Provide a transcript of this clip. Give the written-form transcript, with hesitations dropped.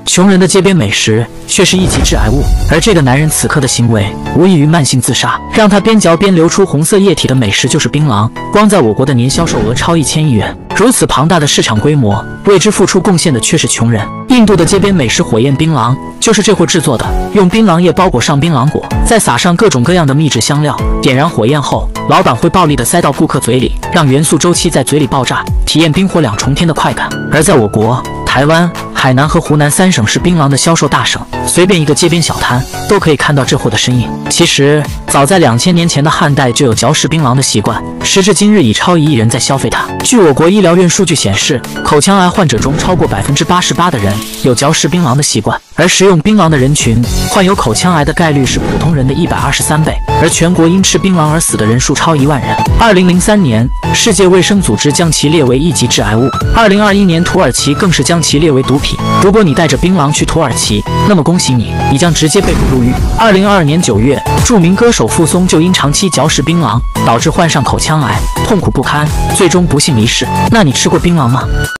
穷人的街边美食却是一级致癌物。而这个男人此刻的行为，无异于慢性自杀。让他边嚼边流出红色液体的美食就是槟榔，光在我国的年销售额超1000亿元。如此庞大的市场规模，为之付出贡献的却是穷人。印度的街边美食火焰槟榔就是这货制作的，用槟榔叶包裹上槟榔果，再撒上各种各样的秘制香料，点燃火焰后，老板会暴力地塞到顾客嘴里，让元素周期在嘴里爆炸，体验冰火两重天的快感。而在我国台湾、海南和湖南3省是槟榔的销售大省，随便一个街边小摊都可以看到这货的身影。其实，早在2000年前的汉代就有嚼食槟榔的习惯，时至今日已超1亿人在消费它。据我国医疗院数据显示，口腔癌患者中超过88%的人有嚼食槟榔的习惯，而食用槟榔的人群患有口腔癌的概率是普通人的123倍，而全国因吃槟榔而死的人数超1万人。2003年，世界卫生组织将其列为一级致癌物，2021年土耳其更是将其列为毒品。如果你带着槟榔去土耳其，那么恭喜你，你将直接被捕入狱。2022年9月，著名歌手傅松就因长期嚼食槟榔，导致患上口腔癌，痛苦不堪，最终不幸离世。那你吃过槟榔吗？